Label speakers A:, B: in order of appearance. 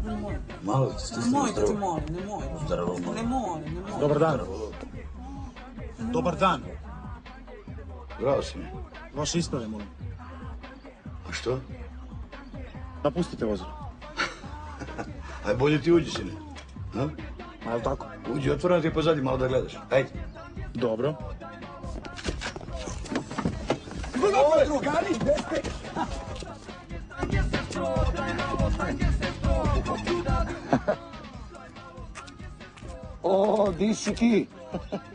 A: Malo ti stisni
B: Nemoj
A: zdravo.
B: ti molim, nemoj.
A: Zdravo, malo.
B: Nemoj.
C: Dobar dan. Dobar dan.
A: Bravo si mi.
C: Vaše isprave, molim.
A: A što?
C: Napustite vozilo.
A: Aj, bolje ti uđi, sine. No?
C: A jel tako?
A: Uđi, otvoreno ti pozadnji, malo da gledaš. Ajde.
C: Dobro.
D: O, di si ti?